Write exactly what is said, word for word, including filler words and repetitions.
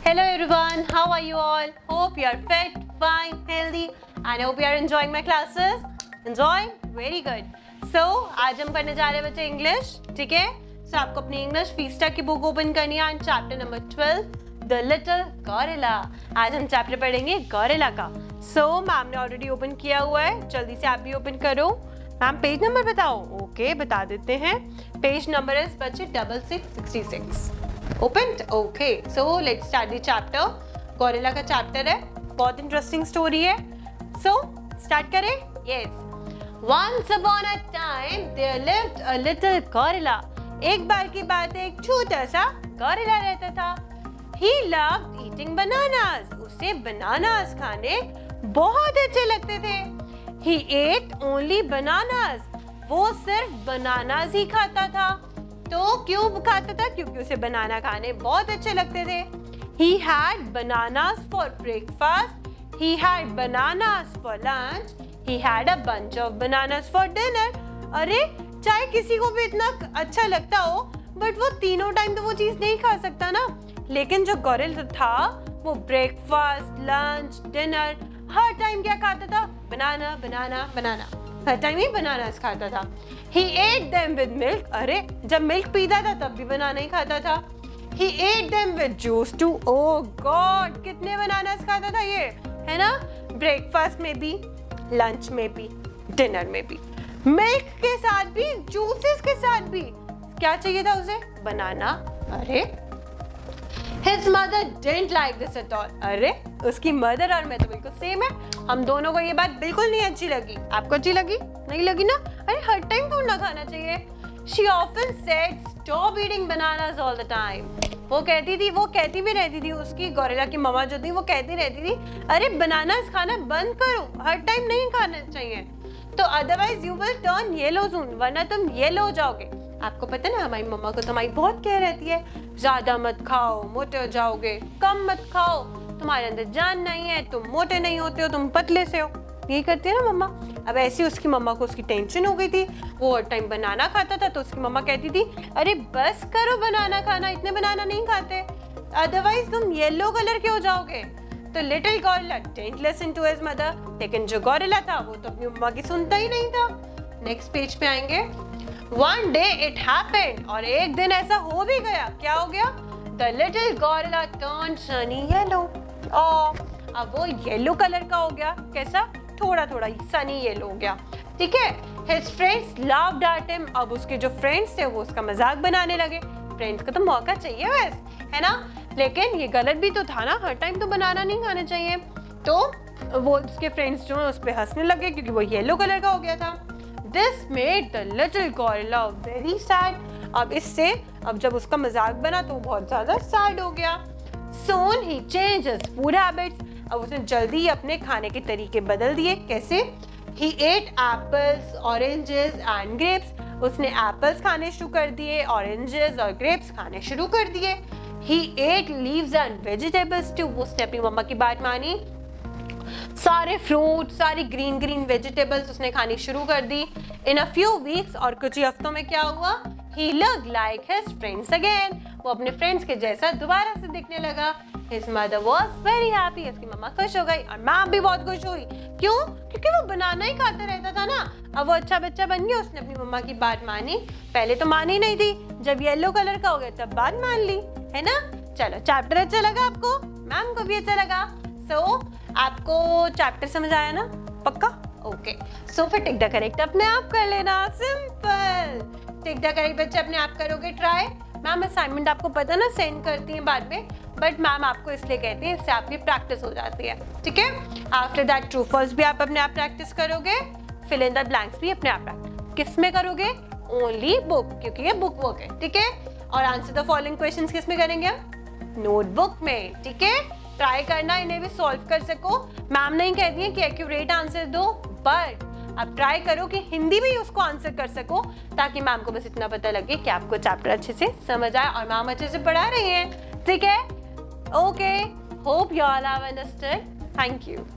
Hello everyone, how are you all? Hope you are fit, fine, healthy and hope you are enjoying my classes. Enjoying? Very good. So आज हम पढ़ने जा रहे हैं बच्चे English, ठीक है? So आपको अपनी इंग्लिश फीस्टा की बुक ओपन करनी है and chapter number twelve, the little gorilla. आज हम चैप्टर पढ़ेंगे गॉरिला का. So मैम ने ऑलरेडी ओपन किया हुआ है, जल्दी से आप भी ओपन करो. मैम पेज नंबर बताओ. ओके okay, बता देते हैं. पेज नंबर इज बच्चे double six sixty six. Opened? Okay, so let's start the chapter. Gorilla का चैप्टर है, बहुत इंटरेस्टिंग स्टोरी है. So start करें? Yes. Once upon a time there lived a little gorilla. एक बार की बात है, एक छोटा सा गॉरिला रहता था. He loved eating bananas. उसे बनानास खाने बहुत अच्छे लगते थे. He ate only bananas. वो सिर्फ बनानास ही खाता था. तो क्यों खाता था? क्योंकि उसे बनाना खाने बहुत अच्छे लगते थे. He had bananas for breakfast. He had bananas for lunch. He had a bunch of bananas for dinner. अरे चाहे किसी को भी इतना अच्छा लगता हो, बट वो तीनों टाइम तो वो चीज नहीं खा सकता ना. लेकिन जो गॉरिला था वो ब्रेकफास्ट, लंच, डिनर हर टाइम क्या खाता था? बनाना बनाना बनाना. हर टाइम ही बनानास खाता था. He ate them with milk. अरे जब मिल्क पीता था तब भी बनाना ही खाता था. He ate them with juice too. Oh God, कितने बनानास खाता था ये, है ना? ब्रेकफास्ट में भी, लंच में भी, डिनर में भी, मिल्क के साथ भी, जूसेस के साथ भी. क्या चाहिए था उसे? बनाना. अरे His mother didn't like this at all. अरे उसकी मदर और मैं तो बिल्कुल सेम है. हम दोनों को ये बात बिल्कुल नहीं अच्छी लगी. आपको अच्छी लगी? नहीं लगी ना? अरे हर टाइम तो ना खाना चाहिए. She often said, "Stop eating bananas all the time." वो कहती थी, वो कहती भी रहती थी, उसकी गॉरिला की मम्मा जो थी वो कहती रहती थी, अरे बनानास खाना बंद करो, हर टाइम नहीं खाना चाहिए. तो otherwise you will turn yellow soon, वरना तुम येलो हो जाओगे. आपको पता है ना, हमारी मम्मा को तो हमारी बहुत केयर रहती है, ज्यादा मत खाओ मोटे हो जाओगे, कम मत खाओ, तुम्हारे अंदर जान नहीं है, तुम मोटे नहीं होते हो, तुम पतले से हो. यही करती है ना मम्मा. अब ऐसी उसकी मम्मा को उसकी टेंशन हो गई थी. वो हर टाइम बनाना खाता था तो उसकी मम्मा कहती थी, अरे बस करो बनाना खाना, इतने बनाना नहीं खाते, अदरवाइज तुम येलो कलर के हो जाओगे. तो little gorilla didn't listen to his mother. लेकिन जो गॉरिला था वो तो अपनी मम्मा की सुनता ही नहीं था. नेक्स्ट पेज पे आएंगे. One day it happened. और एक दिन ऐसा हो भी गया. क्या हो गया? The little gorilla turned sunny yellow. और अब वो येलो कलर का हो गया. कैसा? थोड़ा थोड़ा सनी येलो हो गया. ठीक है. His friends laughed at him. अब उसके जो फ्रेंड्स थे वो उसका मजाक बनाने लगे. फ्रेंड्स को तो मौका चाहिए वैसे, है ना? लेकिन ये गलत भी तो था ना, हर टाइम तो बनाना नहीं खाना चाहिए. तो वो उसके फ्रेंड्स जो है उस पर हंसने लगे क्योंकि वो येलो कलर का हो गया था. This made the little gorilla very sad. अब इससे अब जब उसका मजाक बना तो वो बहुत ज्यादा सैड हो गया. Soon he changed his food habits. अब उसने जल्दी ही अपने खाने के तरीके बदल दिए. कैसे? He ate apples, oranges and grapes. उसने एप्पल्स खाने शुरू कर दिए, ऑरेंजेस और ग्रेप्स खाने शुरू कर दिए. He ate leaves and vegetables too. उसने अपनी मम्मा की बात मानी, सारे फ्रूट, सारी ग्रीन ग्रीन वेजिटेबल्स उसने खानी शुरू कर दी. इन अ फ्यू वीक्स, और कुछ ही हफ्तों में क्या हुआ? He looked like his friends again. वो अपने फ्रेंड्स के जैसा दोबारा से दिखने लगा. His mother was very happy. उसकी मम्मा खुश हो गई और मैम भी बहुत खुश हुई. क्यों? क्योंकि वो बनाना ही खाता रहता था ना. अब वो अच्छा बच्चा बन गया, उसने अपनी मम्मा की बात मानी. पहले तो मानी नहीं थी, जब येलो कलर का हो गया तब बात मान ली, है ना? चलो, चैप्टर अच्छा लगा आपको? मैम को भी अच्छा लगा. सो so, आपको चैप्टर समझ आया ना? पक्का? ओके. सो फिर टिक द करेक्ट अपने आप कर लेना. सिंपल. टिक द करेक्ट बच्चे अपने आप करोगे ट्राई. मैम असाइनमेंट आपको पता ना सेंड करती हैं बाद में, बट मैम आपको इसलिए कहती है, इससे आपकी प्रैक्टिस हो जाती है. ठीक है. आफ्टर दैट ट्रू फॉल्स भी आप अपने आप प्रैक्टिस करोगे. फिल इन द ब्लैंक्स भी अपने आप प्रैक्टिस. किस में करोगे? ओनली बुक, क्योंकि ये बुक वर्क है. ठीक है. और आंसर द फॉलोइंग क्वेश्चंस किस में करेंगे हम? नोटबुक में. ठीक है. ट्राई करना, इन्हें भी सॉल्व कर सको. मैम नहीं कहती है कि एक्यूरेट आंसर दो, बट आप ट्राई करो कि हिंदी में ही उसको आंसर कर सको, ताकि मैम को बस इतना पता लगे कि आपको चैप्टर अच्छे से समझ आए और मैम अच्छे से पढ़ा रही हैं. ठीक है. Okay. Hope you all have understood. Thank you.